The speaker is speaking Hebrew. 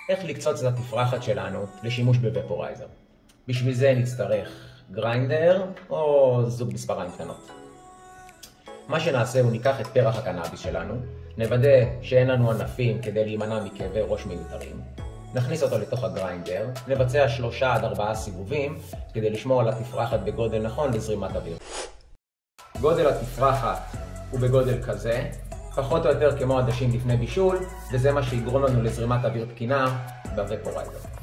איך לקצוץ את התפרחת שלנו לשימוש בוופורייזר. בשביל זה נצטרך גריינדר או זוג מספריים קטנות. מה שנעשה הוא ניקח את פרח הקנאביס שלנו, נוודא שאין לנו ענפים כדי להימנע מכאבי ראש מיותרים, נכניס אותו לתוך הגריינדר, נבצע 3 עד 4 סיבובים כדי לשמור על התפרחת בגודל נכון לזרימת אוויר. גודל התפרחת הוא בגודל כזה, פחות או יותר כמו עדשים לפני בישול, וזה מה שיגרום לנו לזרימת אוויר תקינה בוופורייזר.